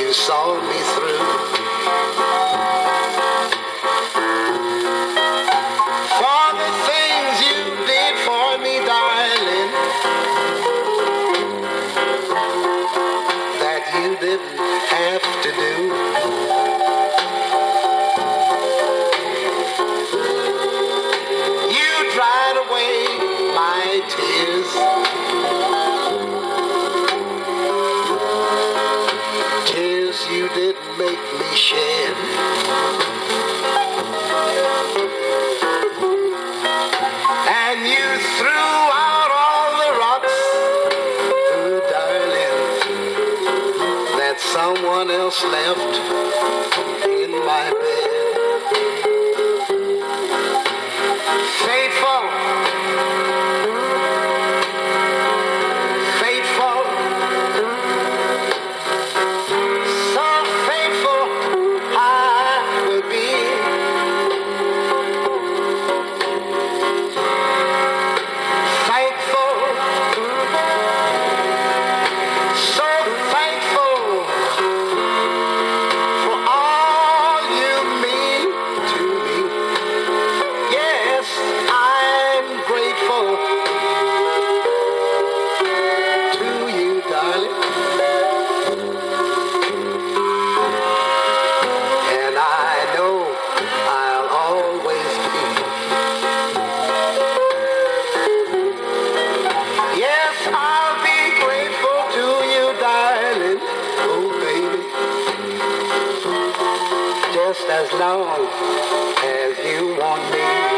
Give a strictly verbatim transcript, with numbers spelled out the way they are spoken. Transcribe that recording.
you saw me through. For the things you did for me, darling, that you didn't have to do. You dried away my tears, tears you didn't make me shed. And you threw out all the rocks, ooh, darling, that someone else left in my bed. Faithful, faithful, so faithful I could be. Thankful, so thankful for all you mean to me. Yes, I'm grateful to you, darling. And I know I'll always be. Yes, I'll be grateful to you, darling. Oh, baby. Just as long as you want me.